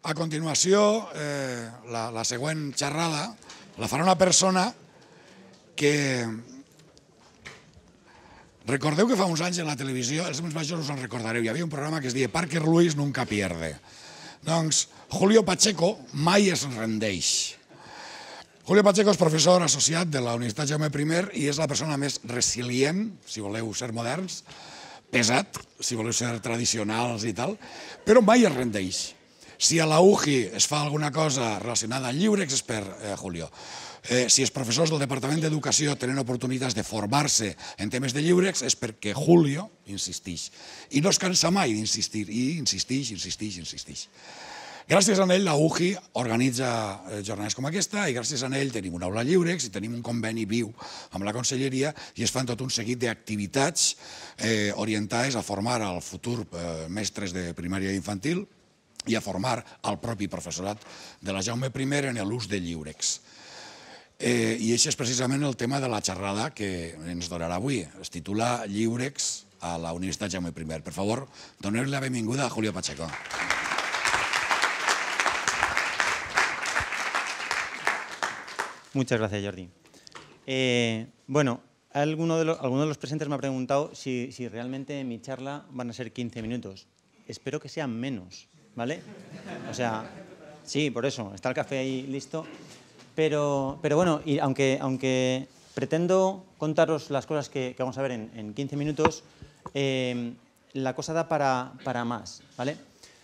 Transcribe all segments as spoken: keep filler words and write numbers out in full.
A continuació, eh, la, la següent xerrada la farà una persona que... Recordeu que fa uns anys en la televisió, els més majors us en recordareu, hi havia un programa que es deia Parker Lewis nunca pierde. Doncs Julio Pacheco mai es rendeix. Julio Pacheco és professor associat de la Universitat Jaume primer i és la persona més resilient, si voleu ser moderns, pesat, si voleu ser tradicionals i tal, però mai es rendeix. Si a la U J I es fa alguna cosa relacionada amb lliurex és per eh, Julio. Eh, si els professors del Departament d'Educació tenen oportunitats de formar-se en temes de lliurex és perquè Julio insistix. I no es cansa mai d'insistir, i insistix, insistix, insistix. Gràcies a ell la U J I organitza jornades com aquesta i gràcies a ell tenim una aula lliurex i tenim un conveni viu amb la Conselleria i es fan tot un seguit d'activitats eh, orientades a formar al futur eh, mestres de primària i infantil i a formar al propi professorat de la Jaume primer en l'ús de lliurex. Eh, I això és precisament el tema de la xerrada que ens donarà avui. Es titula Lliurex a la Universitat Jaume primer. Per favor, doneu-li la benvinguda a Julio Pacheco. Muchas gracias, Jordi. Eh, bueno, alguno de, los, alguno de los presentes me ha preguntado si, si realmente mi charla van a ser quince minutos. Espero que sean menos, ¿vale? O sea, sí, por eso, está el café ahí listo. Pero, pero bueno, y aunque, aunque pretendo contaros las cosas que, que vamos a ver en, en quince minutos, eh, la cosa da para, para más, ¿vale?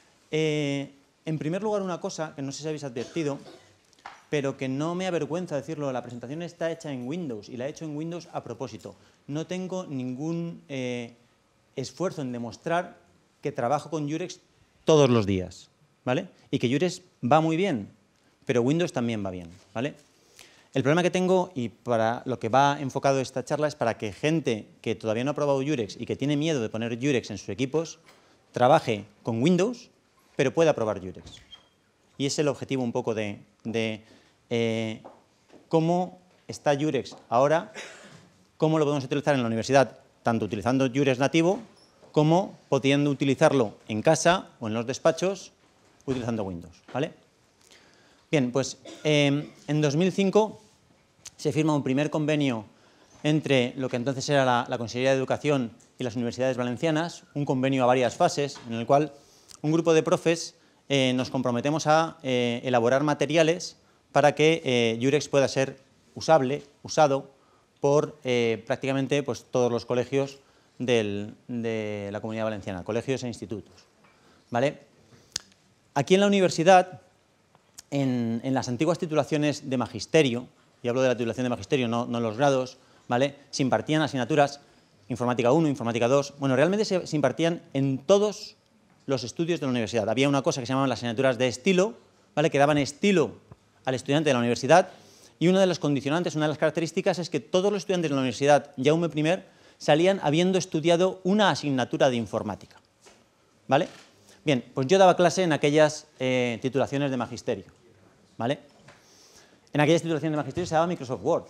Eh, en primer lugar, una cosa que no sé si habéis advertido, pero que no me avergüenza decirlo, la presentación está hecha en Windows y la he hecho en Windows a propósito. No tengo ningún eh, esfuerzo en demostrar que trabajo con lliurex todos los días, ¿vale? Y que lliurex va muy bien, pero Windows también va bien, ¿vale? El problema que tengo, y para lo que va enfocado esta charla, es para que gente que todavía no ha probado lliurex y que tiene miedo de poner lliurex en sus equipos, trabaje con Windows, pero pueda probar lliurex. Y es el objetivo un poco de... de Eh, cómo está lliurex ahora, cómo lo podemos utilizar en la universidad, tanto utilizando lliurex nativo como pudiendo utilizarlo en casa o en los despachos utilizando Windows, ¿vale? Bien, pues eh, en dos mil cinco se firma un primer convenio entre lo que entonces era la, la Consellería de Educación y las universidades valencianas, un convenio a varias fases en el cual un grupo de profes eh, nos comprometemos a eh, elaborar materiales para que eh, lliurex pueda ser usable, usado por eh, prácticamente pues, todos los colegios del, de la Comunidad Valenciana, colegios e institutos, ¿vale? Aquí en la universidad, en, en las antiguas titulaciones de magisterio, y hablo de la titulación de magisterio, no, no los grados, ¿vale? Se impartían asignaturas, informática uno, informática dos, bueno, realmente se, se impartían en todos los estudios de la universidad. Había una cosa que se llamaban las asignaturas de estilo, ¿vale? Que daban estilo al estudiante de la universidad, y una de las condicionantes, una de las características es que todos los estudiantes de la Universidad Jaume primer salían habiendo estudiado una asignatura de informática, ¿vale? Bien, pues yo daba clase en aquellas eh, titulaciones de magisterio, ¿vale? En aquellas titulaciones de magisterio se daba Microsoft Word,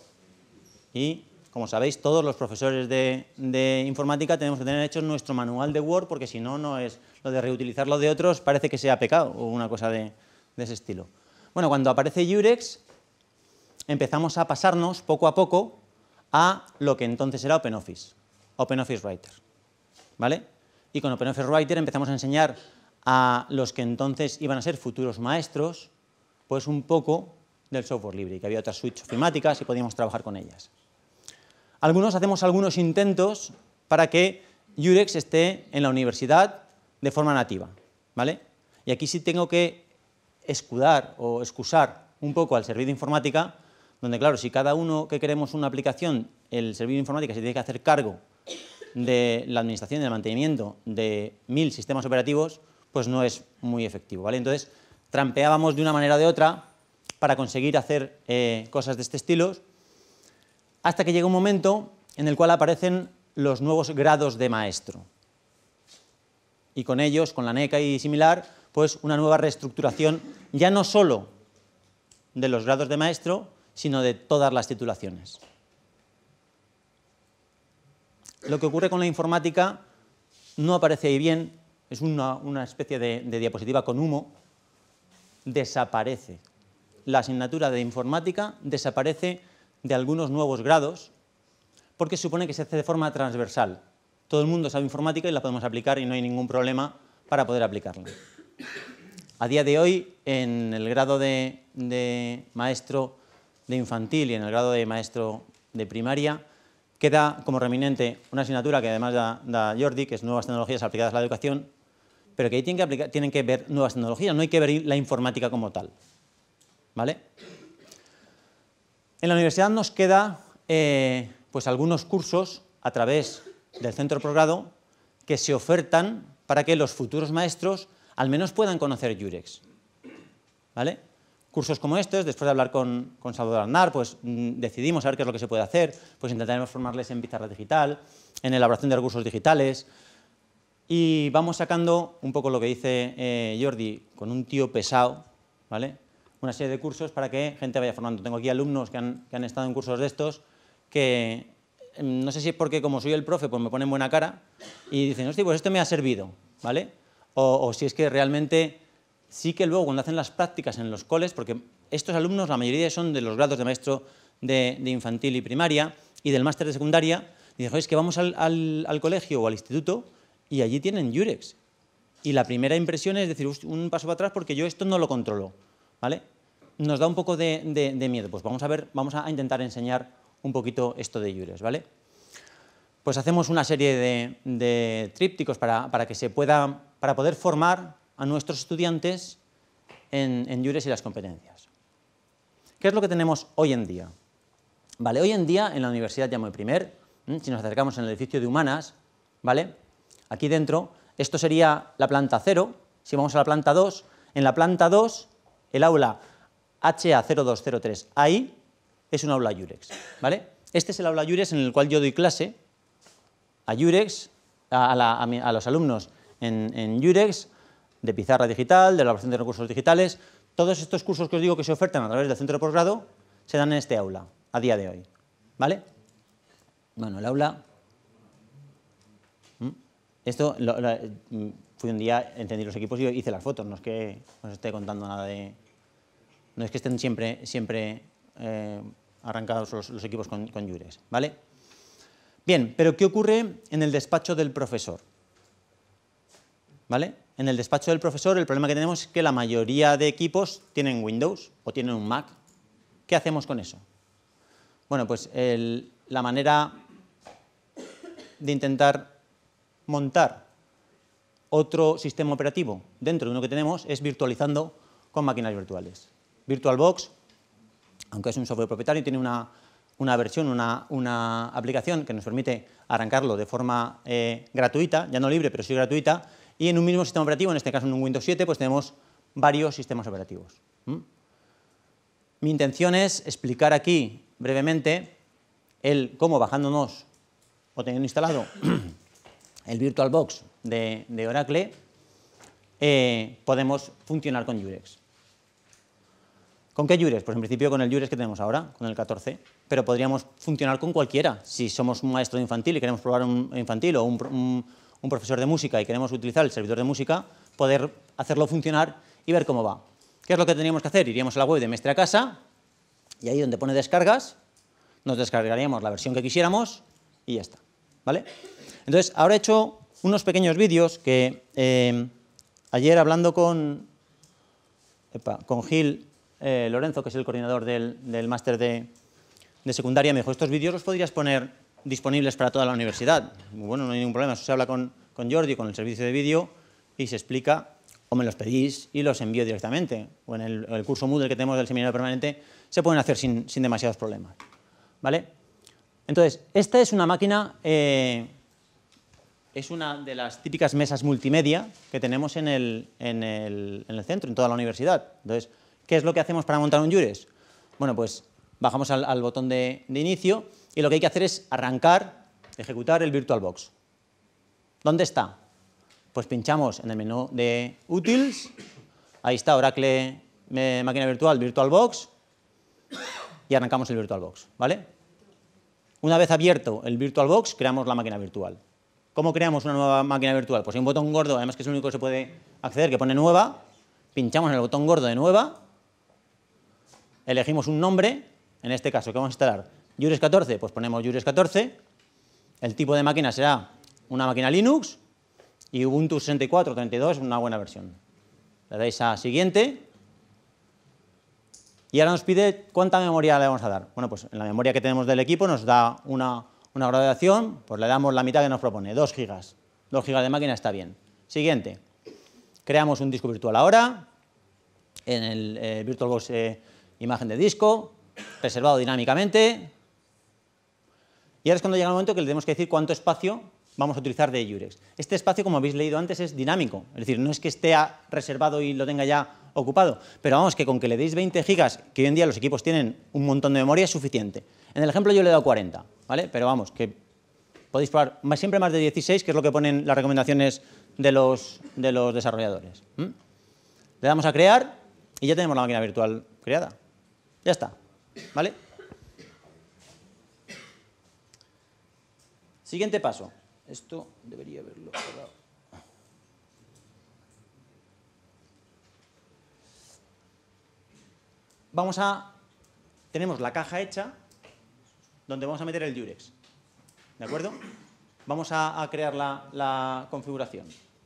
y como sabéis, todos los profesores de, de informática tenemos que tener hecho nuestro manual de Word, porque si no, no es lo de reutilizar lo de otros, parece que sea pecado o una cosa de, de ese estilo. Bueno, cuando aparece lliurex, empezamos a pasarnos poco a poco a lo que entonces era OpenOffice, OpenOffice Writer, ¿vale? Y con OpenOffice Writer empezamos a enseñar a los que entonces iban a ser futuros maestros, pues un poco del software libre, y que había otras suites ofimáticas y podíamos trabajar con ellas. Algunos hacemos algunos intentos para que lliurex esté en la universidad de forma nativa, ¿vale? Y aquí sí tengo que escudar o excusar un poco al servicio de informática, donde claro, si cada uno que queremos una aplicación, el servicio de informática se tiene que hacer cargo de la administración y del mantenimiento de mil sistemas operativos, pues no es muy efectivo, ¿vale? Entonces, trampeábamos de una manera o de otra para conseguir hacer eh, cosas de este estilo, hasta que llega un momento en el cual aparecen los nuevos grados de maestro. Y con ellos, con la NECA y similar, pues una nueva reestructuración, ya no solo de los grados de maestro, sino de todas las titulaciones. Lo que ocurre con la informática no aparece ahí bien, es una, una especie de, de diapositiva con humo, desaparece. La asignatura de informática desaparece de algunos nuevos grados porque se supone que se hace de forma transversal. Todo el mundo sabe informática y la podemos aplicar y no hay ningún problema para poder aplicarla. A día de hoy, en el grado de, de maestro de infantil y en el grado de maestro de primaria, queda como reminente una asignatura que además da, da Jordi, que es Nuevas Tecnologías aplicadas a la educación, pero que ahí tienen que, aplicar, tienen que ver nuevas tecnologías, no hay que ver la informática como tal. ¿Vale? En la universidad nos queda eh, pues algunos cursos a través del centro de posgrado que se ofertan para que los futuros maestros al menos puedan conocer Jurex. ¿Vale? Cursos como estos, después de hablar con, con Salvador Aznar, pues mmm, decidimos a ver qué es lo que se puede hacer, pues intentaremos formarles en pizarra digital, en elaboración de recursos digitales, y vamos sacando un poco lo que dice eh, Jordi, con un tío pesado, ¿vale? Una serie de cursos para que gente vaya formando. Tengo aquí alumnos que han, que han estado en cursos de estos que, no sé si es porque como soy el profe, pues me ponen buena cara y dicen, hostia, pues esto me ha servido, ¿vale? O, o si es que realmente sí que luego cuando hacen las prácticas en los coles, porque estos alumnos, la mayoría son de los grados de maestro de, de infantil y primaria y del máster de secundaria, y dicen, es que vamos al, al, al colegio o al instituto y allí tienen Jurex. Y la primera impresión es decir, un paso para atrás porque yo esto no lo controlo, ¿vale? Nos da un poco de, de, de miedo. Pues vamos a ver, vamos a intentar enseñar un poquito esto de Jurex, ¿vale? Pues hacemos una serie de, de trípticos para, para que se pueda, para poder formar a nuestros estudiantes en, en Jurex y las competencias. ¿Qué es lo que tenemos hoy en día? Vale, hoy en día en la Universidad Jaume primer, si nos acercamos en el edificio de Humanas, ¿vale? Aquí dentro, esto sería la planta cero. Si vamos a la planta dos, en la planta dos, el aula H A cero dos cero tres, ahí es un aula Jurex, ¿vale? Este es el aula Jurex en el cual yo doy clase a Jurex, a, la, a, mi, a los alumnos en, en Jurex, de pizarra digital, de elaboración de recursos digitales. Todos estos cursos que os digo que se ofertan a través del centro de posgrado se dan en este aula, a día de hoy, ¿vale? Bueno, el aula... Esto, lo, lo, fui un día, encendí los equipos y hice las fotos, no es que os esté contando nada de... No es que estén siempre, siempre eh, arrancados los, los equipos con, con Jurex, ¿vale? Bien, pero ¿qué ocurre en el despacho del profesor? ¿Vale? En el despacho del profesor el problema que tenemos es que la mayoría de equipos tienen Windows o tienen un Mac. ¿Qué hacemos con eso? Bueno, pues el, la manera de intentar montar otro sistema operativo dentro de uno que tenemos es virtualizando con máquinas virtuales. VirtualBox, aunque es un software propietario, tiene una, una versión, una, una aplicación que nos permite arrancarlo de forma eh, gratuita, ya no libre, pero sí gratuita, y en un mismo sistema operativo, en este caso en un Windows siete, pues tenemos varios sistemas operativos. ¿Mm? Mi intención es explicar aquí brevemente el cómo bajándonos o teniendo instalado el VirtualBox de, de Oracle eh, podemos funcionar con Jurex. ¿Con qué Jurex? Pues en principio con el Jurex que tenemos ahora, con el catorce, pero podríamos funcionar con cualquiera. Si somos un maestro de infantil y queremos probar un infantil o un, un, un profesor de música y queremos utilizar el servidor de música, poder hacerlo funcionar y ver cómo va. ¿Qué es lo que tendríamos que hacer? Iríamos a la web de Mestre a Casa y ahí donde pone descargas, nos descargaríamos la versión que quisiéramos y ya está, ¿vale? Entonces, ahora he hecho unos pequeños vídeos que eh, ayer hablando con, epa, con Gil eh, Lorenzo, que es el coordinador del, del máster de, de secundaria, me dijo, estos vídeos los podrías poner disponibles para toda la universidad. Bueno, no hay ningún problema, eso se habla con, con Jordi, con el servicio de vídeo, y se explica, o me los pedís y los envío directamente, o en el, el curso Moodle que tenemos del seminario permanente, se pueden hacer sin, sin demasiados problemas, ¿vale? Entonces, esta es una máquina... Eh, Es una de las típicas mesas multimedia que tenemos en el, en, el, en el centro, en toda la universidad. Entonces, ¿qué es lo que hacemos para montar un Jurex? Bueno, pues bajamos al, al botón de, de inicio y lo que hay que hacer es arrancar, ejecutar el VirtualBox. ¿Dónde está? Pues pinchamos en el menú de Utils, ahí está Oracle eh, Máquina Virtual, VirtualBox, y arrancamos el VirtualBox, ¿vale? Una vez abierto el VirtualBox, creamos la máquina virtual. ¿Cómo creamos una nueva máquina virtual? Pues hay un botón gordo, además que es el único que se puede acceder, que pone nueva, pinchamos en el botón gordo de nueva, elegimos un nombre, en este caso, ¿qué vamos a instalar? Jurex catorce, pues ponemos Jurex catorce, el tipo de máquina será una máquina Linux y Ubuntu sesenta y cuatro treinta y dos es una buena versión. Le dais a siguiente y ahora nos pide cuánta memoria le vamos a dar. Bueno, pues en la memoria que tenemos del equipo nos da una, una graduación, pues le damos la mitad que nos propone, dos gigas. dos gigas de máquina está bien. Siguiente. Creamos un disco virtual ahora, en el eh, VirtualBox eh, imagen de disco, reservado dinámicamente. Y ahora es cuando llega el momento que le tenemos que decir cuánto espacio vamos a utilizar de Jurex. Este espacio, como habéis leído antes, es dinámico. Es decir, no es que esté reservado y lo tenga ya ocupado, pero vamos, que con que le deis veinte gigas, que hoy en día los equipos tienen un montón de memoria, es suficiente. En el ejemplo yo le he dado cuarenta, ¿vale? Pero vamos, que podéis probar más, siempre más de dieciséis, que es lo que ponen las recomendaciones de los, de los desarrolladores. ¿Mm? Le damos a crear y ya tenemos la máquina virtual creada. Ya está, ¿vale? Siguiente paso. Esto debería haberlo cerrado. Vamos a... Tenemos la caja hecha donde vamos a meter el Jurex. ¿De acuerdo? Vamos a, a crear la, la configuración.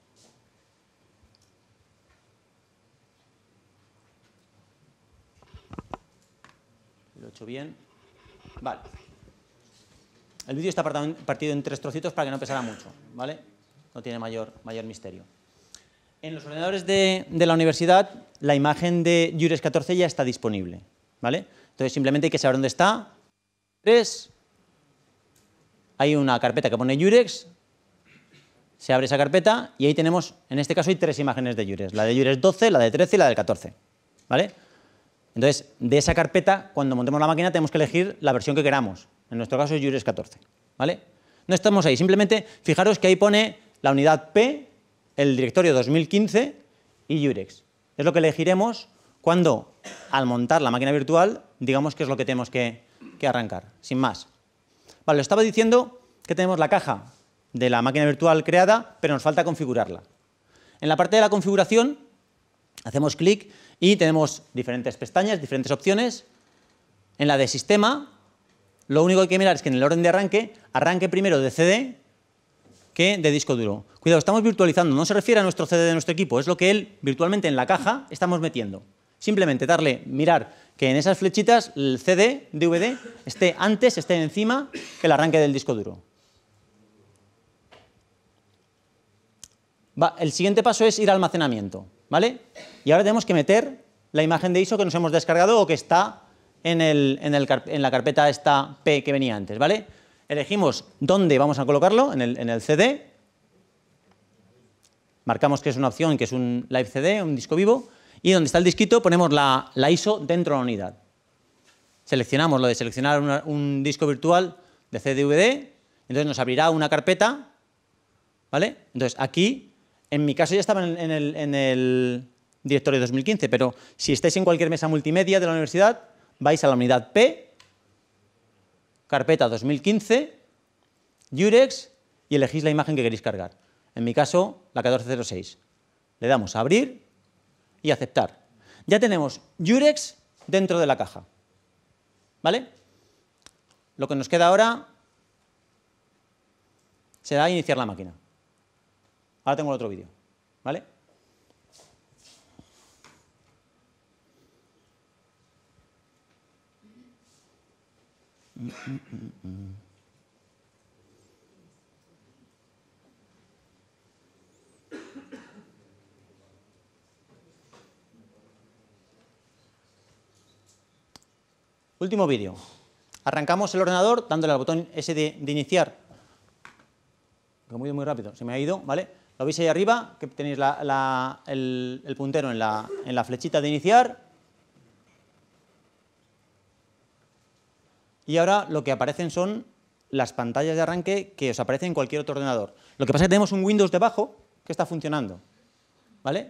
Lo he hecho bien. Vale. El vídeo está partido en tres trocitos para que no pesara mucho, ¿vale? No tiene mayor, mayor misterio. En los ordenadores de, de la universidad, la imagen de Jurex catorce ya está disponible, ¿vale? Entonces, simplemente hay que saber dónde está. tres. Hay una carpeta que pone Jurex. Se abre esa carpeta y ahí tenemos, en este caso, hay tres imágenes de Jurex. La de Jurex doce, la de trece y la del catorce, ¿vale? Entonces, de esa carpeta, cuando montemos la máquina, tenemos que elegir la versión que queramos. En nuestro caso es Jurex catorce, ¿vale? No estamos ahí, simplemente fijaros que ahí pone la unidad P, el directorio dos mil quince y Jurex. Es lo que elegiremos cuando, al montar la máquina virtual, digamos que es lo que tenemos que, que arrancar, sin más. Vale, os estaba diciendo que tenemos la caja de la máquina virtual creada, pero nos falta configurarla. En la parte de la configuración, hacemos clic y tenemos diferentes pestañas, diferentes opciones. En la de sistema, lo único que hay que mirar es que en el orden de arranque, arranque primero de C D que de disco duro. Cuidado, estamos virtualizando, no se refiere a nuestro C D de nuestro equipo, es lo que él virtualmente en la caja estamos metiendo. Simplemente darle, mirar que en esas flechitas el C D, D V D, esté antes, esté encima que el arranque del disco duro. Va, el siguiente paso es ir al almacenamiento, ¿vale? Y ahora tenemos que meter la imagen de I S O que nos hemos descargado o que está en, el, en, el, en la carpeta esta P que venía antes, ¿vale? Elegimos dónde vamos a colocarlo, en el, en el C D. Marcamos que es una opción, que es un Live C D, un disco vivo. Y donde está el disquito ponemos la, la I S O dentro de la unidad. Seleccionamos lo de seleccionar una, un disco virtual de C D V D. Entonces nos abrirá una carpeta, ¿vale? Entonces aquí, en mi caso ya estaba en el, en el, en el directorio dos mil quince, pero si estáis en cualquier mesa multimedia de la universidad, vais a la unidad P, carpeta dos mil quince, Jurex y elegís la imagen que queréis cargar. En mi caso, la catorce cero seis. Le damos a abrir y aceptar. Ya tenemos Jurex dentro de la caja, ¿vale? Lo que nos queda ahora será iniciar la máquina. Ahora tengo el otro vídeo, ¿vale? Mm, mm, mm, mm. Último vídeo. Arrancamos el ordenador dándole al botón ese de, de iniciar. Lo he movido muy rápido, se me ha ido, ¿vale? Lo veis ahí arriba, que tenéis la, la, el, el puntero en la, en la flechita de iniciar. Y ahora lo que aparecen son las pantallas de arranque que os aparecen en cualquier otro ordenador. Lo que pasa es que tenemos un Windows debajo que está funcionando, ¿vale?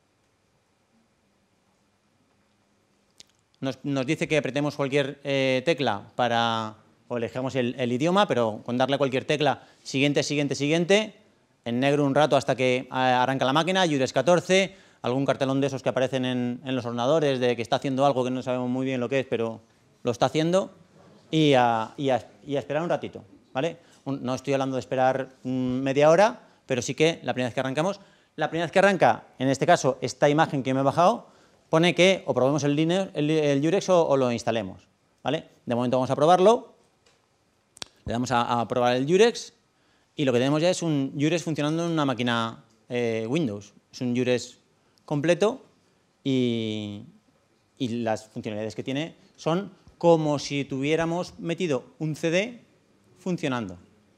Nos, nos dice que apretemos cualquier eh, tecla para, o elegimos el, el idioma, pero con darle cualquier tecla, siguiente, siguiente, siguiente, en negro un rato hasta que arranca la máquina, Jurex catorce, algún cartelón de esos que aparecen en, en los ordenadores, de que está haciendo algo que no sabemos muy bien lo que es, pero lo está haciendo, y a, y a, y a esperar un ratito, ¿vale? Un, no estoy hablando de esperar mm, media hora, pero sí que la primera vez que arrancamos, la primera vez que arranca, en este caso, esta imagen que me he bajado, pone que o probemos el, Linux, el, el Jurex o, o lo instalemos, ¿vale? De momento vamos a probarlo, le damos a, a probar el Jurex, y lo que tenemos ya es un Jurex funcionando en una máquina eh, Windows. Es un Jurex completo y, y las funcionalidades que tiene son como si tuviéramos metido un C D funcionando.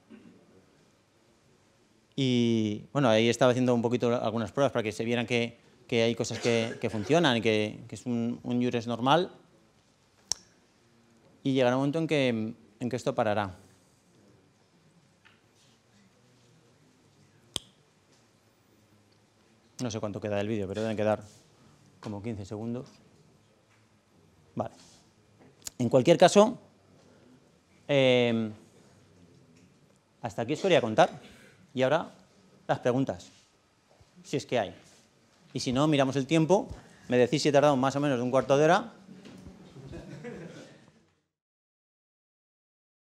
Y bueno, ahí estaba haciendo un poquito algunas pruebas para que se vieran que, que hay cosas que, que funcionan y que, que es un, un Jurex normal. Y llegará un momento en que, en que esto parará. No sé cuánto queda del vídeo, pero deben quedar como quince segundos. Vale. En cualquier caso, eh, hasta aquí os quería contar. Y ahora las preguntas, si es que hay. Y si no, miramos el tiempo, me decís si he tardado más o menos de un cuarto de hora